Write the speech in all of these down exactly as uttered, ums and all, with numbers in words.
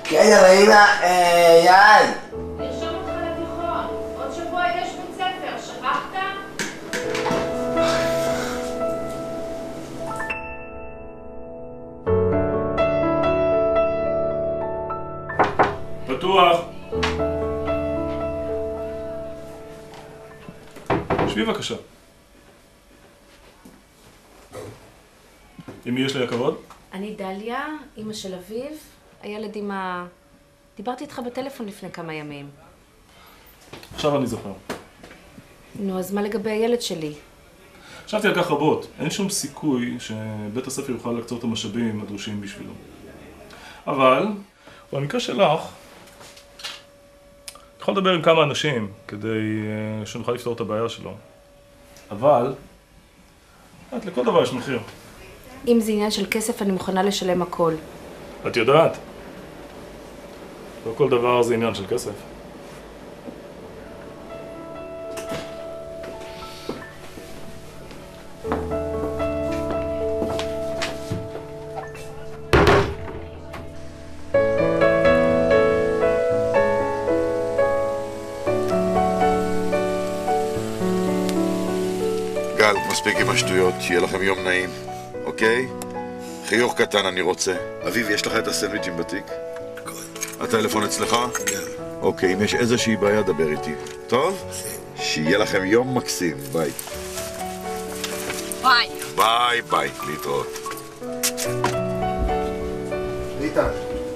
כן, אבל אמא, יאללה. נרשום אותך לתיכון. עוד שבוע יש בית ספר, שכחת? פתוח. שבי בבקשה. עם מי יש לי הכבוד? אני דליה, אמא של אביב, הילד עם ה... דיברתי איתך בטלפון לפני כמה ימים. עכשיו אני זוכר. נו, אז מה לגבי הילד שלי? חשבתי על כך רבות. אין שום סיכוי שבית הספר יוכל להקצות את המשאבים הדרושים בשבילו. אבל, במקרה שלך, יכול לדבר עם כמה אנשים כדי שנוכל לפתור את הבעיה שלו. אבל, את, לכל דבר יש מחיר. אם זה עניין של כסף, אני מוכנה לשלם הכל. את יודעת? לא כל דבר זה עניין של כסף. גל, מספיק עם השטויות, שיהיה לכם יום נעים, אוקיי? חיוך קטן אני רוצה. אביב, יש לך את הסנדוויצ'ים בתיק? הטלפון אצלך? כן. אוקיי, אם יש איזושהי בעיה, דבר איתי. טוב? שיהיה לכם יום מקסים. ביי. ביי. ביי, ביי. להתראות. ליטן.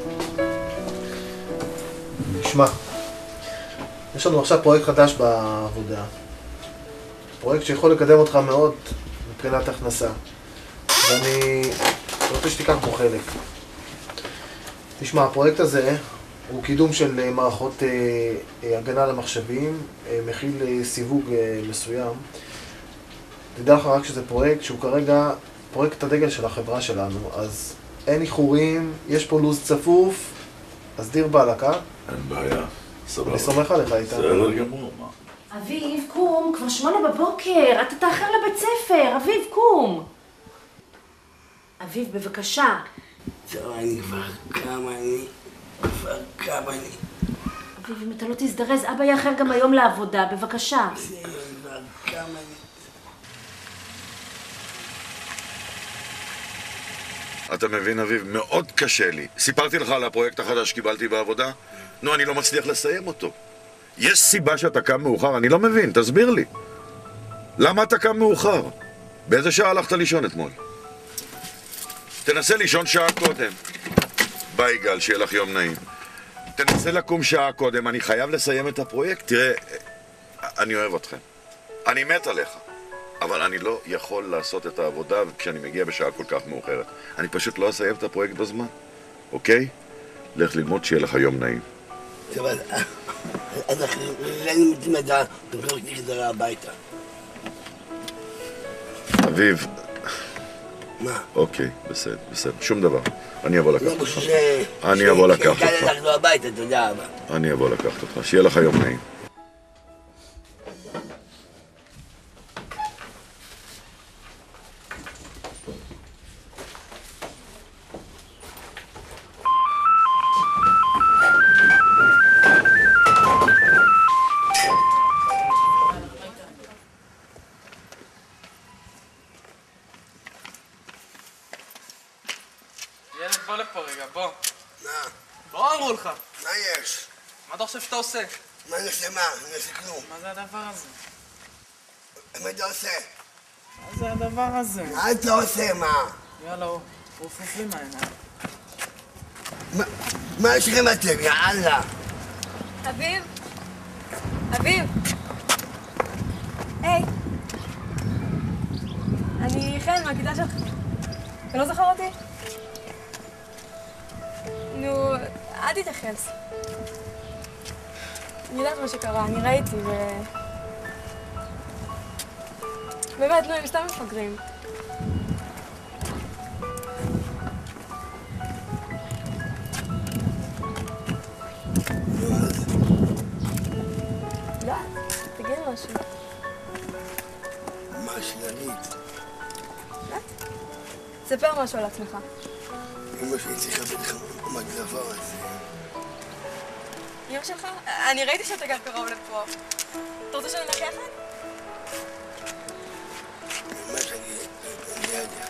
נשמע. יש לנו עכשיו פרויקט חדש בעבודה. פרויקט שיכול לקדם אותך מאוד מבחינת הכנסה. ואני רוצה שתיקח בו חלק. תשמע, הפרויקט הזה הוא קידום של מערכות אה, הגנה למחשבים, אה, מכיל אה, סיווג אה, מסוים. תדע לך רק שזה פרויקט שהוא כרגע פרויקט הדגל של החברה שלנו, אז אין איחורים, יש פה לוז צפוף, אז דיר בעלקה. אין בעיה, סבבה. אני סומך עליך איתה. בסדר גמור, מה? אביב, קום, כבר שמונה בבוקר, אתה תאחר לבית ספר, אביב, קום. אביב, בבקשה. זהו, אני כבר כמה אני, כבר כמה אני. אביב, אם אתה לא תזדרז, אבא יאחר גם היום לעבודה, בבקשה. זהו, כבר כמה אני. אתה מבין, אביב? מאוד קשה לי. סיפרתי לך על הפרויקט החדש שקיבלתי בעבודה? נו, אני לא מצליח לסיים אותו. יש סיבה שאתה קם מאוחר? אני לא מבין, תסביר לי. למה אתה קם מאוחר? באיזה שעה הלכת לישון אתמול? תנסה לישון שעה קודם. ביי גל, שיהיה לך יום נעים. תנסה לקום שעה קודם, אני חייב לסיים את הפרויקט. תראה, אני אוהב אתכם. אני מת עליך. אבל אני לא יכול לעשות את העבודה כשאני מגיע בשעה כל כך מאוחרת. אני פשוט לא אסיים את הפרויקט בזמן, אוקיי? לך ללמוד, שיהיה לך יום נעים. טוב, אז אנחנו לא מתמדה, תמכור אותי חזרה הביתה. אביב. מה? אוקיי, בסדר, בסדר, שום דבר. אני אבוא לקחת אותך. אני אני אבוא לקחת אותך. שקל הלכנו הביתה, תודה רבה. אני אבוא לקחת אותך, שיהיה לך יום נעים. ילד, בוא לפה רגע, בוא. מה? בוא אמרו לך. מה יש? מה אתה חושב שאתה עושה? מה אני עושה מה? אני עושה כלום. מה זה הדבר הזה? מה אתה עושה? מה זה הדבר הזה? מה אתה עושה מה? יאללה, רופף לי מהעיניים. מה יש לכם אתם? יאללה. אביב? אביב? היי. אני חן מהכיתה שלך. אתה לא זוכר אותי? נו, אל תתייחס. אני יודעת מה שקרה, אני ראיתי ו... באמת, נו, הם סתם מפגרים. לא, תגיד משהו. מה שנגיד? ספר משהו על עצמך. אמא שלי צריכה בטח מהדבר הזה. אמא שלך? אני ראיתי שאתה גר קרוב לפה. אתה רוצה שנלך יחד? ממש אני... אני לא יודע.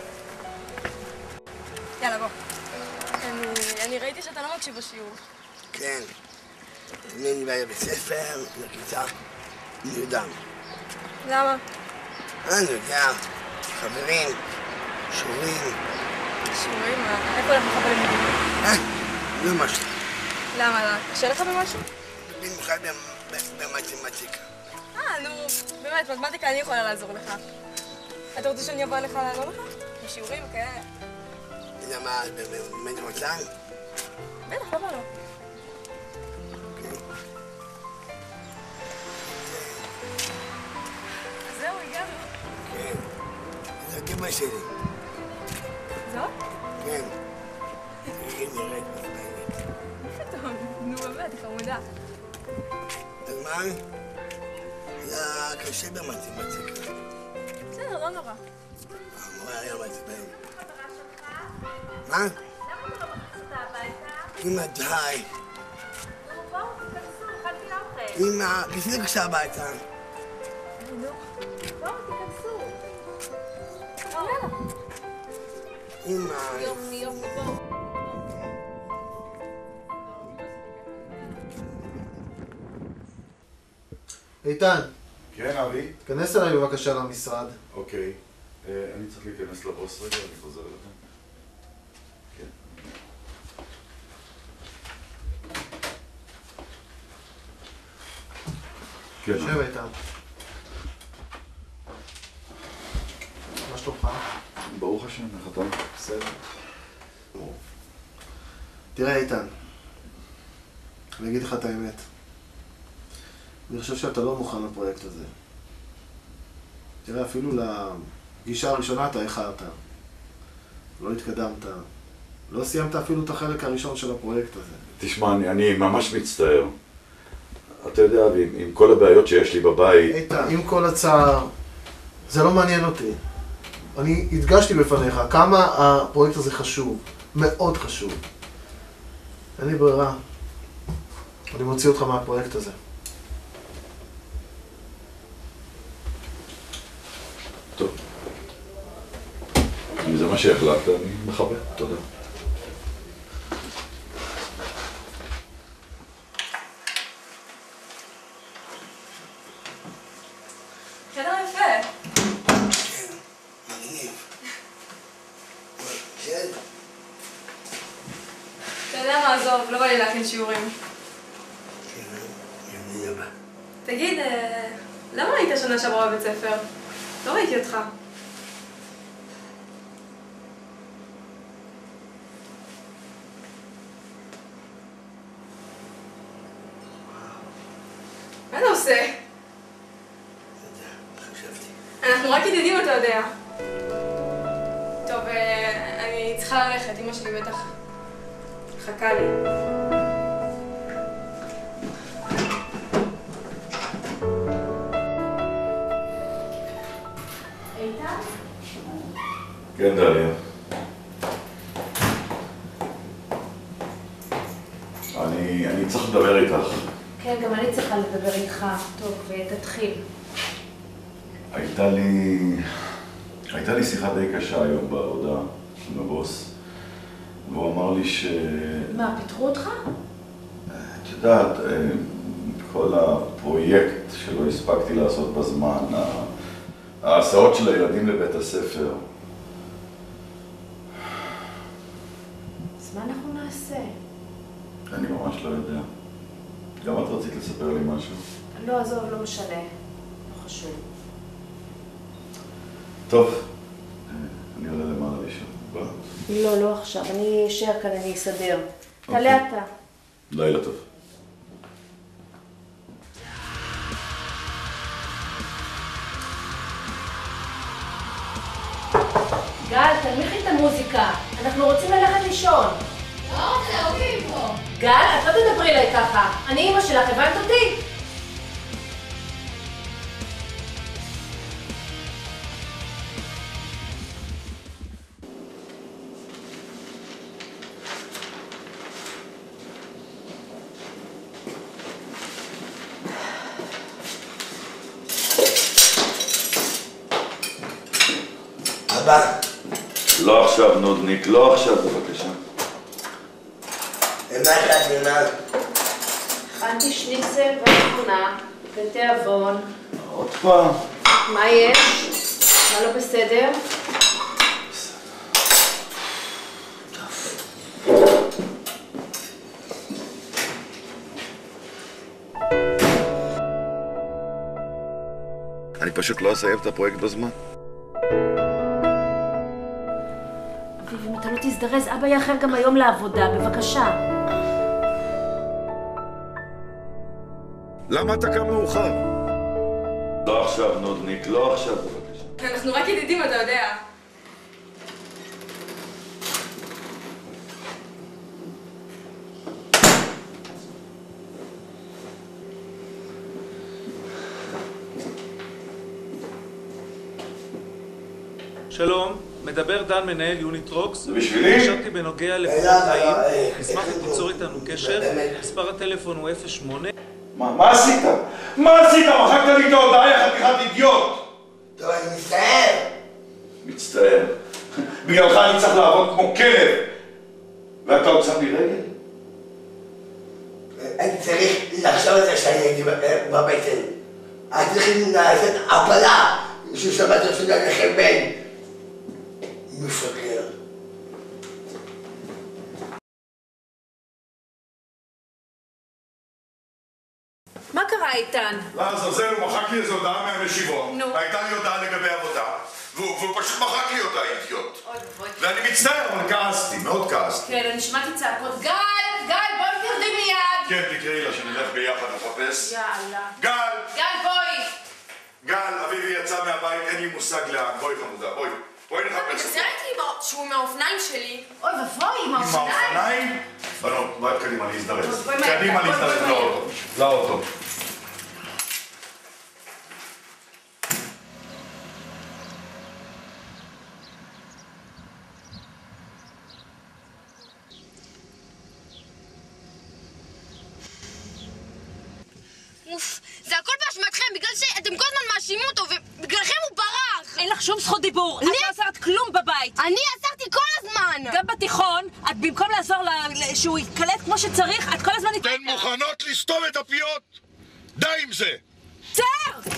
יאללה, בוא. אני, אני ראיתי שאתה לא מקשיב בשיעור. כן. אני בא לבית ספר, לכיתה, נרדם. למה? אני יודע, חברים, שיעורים. שיעורים? מה? איפה הולך לך בלימודים? אה, לא משהו. למה? לא? קשה לך במשהו? במיוחד במתמטיקה. אה, נו, באמת, מתמטיקה אני יכולה לעזור לך. אתה רוצה שאני אבוא אליך לעזור לך? בשיעורים כאלה? למה, באמת רוצה? בטח, למה לא? זהו, הגענו. כן. זאת אמא שלי. זאת? כן. היא נראית מצבנית. טוב, נו באמת, חמודה. אז מה? זה קשה במתמטיקה. בסדר, לא נורא. המורה היה מעצבן. מה? למה אתה לא מכניס אותה הביתה? אמא, די. נו, בואו, תיכנסו, אכלתי אוכל. אמא, כנסי בבקשה הביתה. נו, בואו, תיכנסו. יאללה. אמא. יופי, יופי, בואו. איתן, כן, אבי? כנס אליי בבקשה למשרד. אוקיי. אני צריך להיכנס לבוס רגע, אני חוזר אליכם. כן. כן. שב איתן. מה שלומך? ברוך השם, איך אתה? בסדר. תראה איתן, אני אגיד לך את האמת. אני חושב שאתה לא מוכן לפרויקט הזה. תראה, אפילו לפגישה הראשונה אתה איחרת. לא התקדמת. לא סיימת אפילו את החלק הראשון של הפרויקט הזה. תשמע, אני, אני ממש מצטער. אתה יודע, עם, עם כל הבעיות שיש לי בבית... איתן, עם כל הצער, זה לא מעניין אותי. אני הדגשתי בפניך כמה הפרויקט הזה חשוב. מאוד חשוב. אין לי ברירה. אני מוציא אותך מהפרויקט הזה. טוב. אם זה מה שהחלטת, אני מכבד. תודה. חדר יפה. כן, מגניב. כן? אתה יודע מה, עזוב, לא בא לי להכין שיעורים. כן, אני הבא. תגיד, אה, למה היית שנה שעברה בבית ספר? לא ראיתי אותך. מה אתה עושה? חשבתי. אנחנו רק ידידים, אתה יודע. טוב, אה, אני צריכה ללכת, אמא שלי בטח חכה לי. איתן? כן, דליה. אני, אני צריך לדבר איתך. כן, גם אני צריכה לדבר איתך. טוב, תתחיל. הייתה לי... הייתה לי שיחה די קשה היום בעבודה עם הבוס. והוא אמר לי ש... מה, פיטרו אותך? את יודעת, כל הפרויקט שלא הספקתי לעשות בזמן, ההסעות של הילדים לבית הספר. אז מה אנחנו נעשה? אני ממש לא יודע. גם את רצית לספר לי משהו? לא, עזוב, לא משנה. לא חשוב. טוב, אני עולה למעלה לישון. בוא. לא, לא עכשיו. אני אשאר כאן, אני אסדר. תעלה אתה. לילה טוב. גל, תנמיכי את המוזיקה. אנחנו רוצים ללכת לישון. לא רוצה, אוקיי פה. גל, את לא תדברי אליי ככה. אני אמא שלך, הבנת אותי? אבא. לא עכשיו, נודניק, לא עכשיו, בבקשה. ומה אחד נאמר? הכנתי שניצל ותכונה ותיאבון. עוד פעם. מה יש? מה לא בסדר? אני פשוט לא אסיים את הפרויקט בזמן. אביב, אם אתה לא תזדרז, אבא יאחר גם היום לעבודה, בבקשה. למה אתה קם מאוחר? לא עכשיו, נודניק, לא עכשיו, בבקשה. אנחנו רק ידידים, אתה יודע. שלום, מדבר דן מנהל יוניטרוקס. זה בשבילי? נשארתי בנוגע לפרויקט חיים. נשמח ליצור איתנו קשר. מספר הטלפון הוא אפס שמונה. מה, מה עשית? מה עשית? מחקת לי את ההודעה, יא חתיכת אידיוט! טוב, אני מצטער. מצטער. בגללך אני צריך לעבוד כמו כלב. ואתה עוד שם לי רגל? אני צריך לחשוב על זה שאני הייתי בבטן. אני צריכים לעשות הפלה ששמעת עכשיו לכם בן. מפגר. מה קרה איתן? לעזאזל, הוא מחק לי איזו הודעה מהמשיבות. נו. הייתה לי הודעה לגבי עבודה, והוא והוא פשוט מחק לי אותה, אידיוט. אוי בואי. ואני מצטער, אבל כעסתי, מאוד כעסתי. כן, אני שמעתי צעקות. גל! גל, בואי תרדי מיד. כן, תקראי לה שנלך ביחד לחפש. יאללה. גל! גל, בואי. גל, אביבי יצא מהבית, אין לי מושג לאן. בואי חמודה, בואי. בואי נחפש אותו. זה ראיתי שהוא עם האופניים שלי. אוי ואבוי, עם עם האופניים. האופניים? בנות, בואי קדימה להזדרז. בואי מהר, קדימה בואי, להזדרז בואי, לאוטו. לאוטו. אוף, זה הכל באשמתכם, בגלל שאתם כל הזמן מאשימים אותו, ובגללכם הוא ברח! אין לך שום זכות דיבור. את לא עזרת כלום בבית. אני עזרתי כל הזמן! גם בתיכון, את במקום לעזור שהוא יתקלט כמו שצריך, את כל הזמן... אתן מוכנות לסתום את הפיות? די עם זה! צר!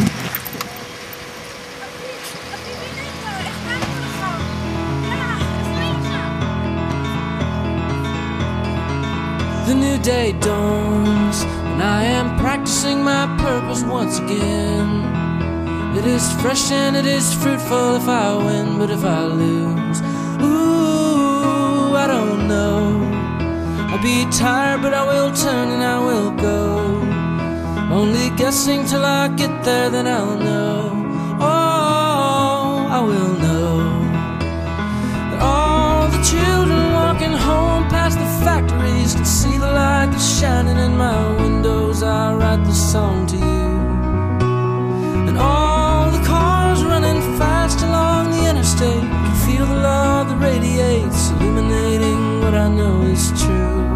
The new day dawns, and I am practicing my purpose once again. It is fresh and it is fruitful if I win, but if I lose, ooh, I don't know. I'll be tired, but I will turn and I will go. Only guessing till I get there, then I'll know. Oh, I will know. That all the children walking home past the factories can see the light that's shining in my windows. I write this song to you. And all the cars running fast along the interstate can feel the love that radiates, illuminating what I know is true.